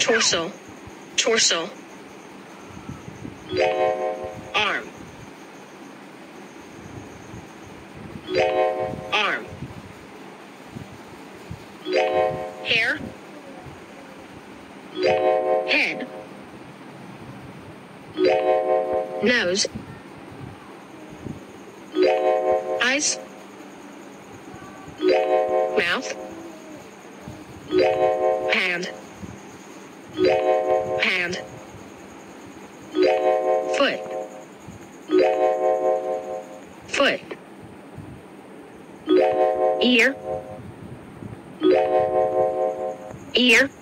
torso, torso, arm, arm, hair, head, nose, eyes, mouth, hand, hand, foot, foot, ear, ear,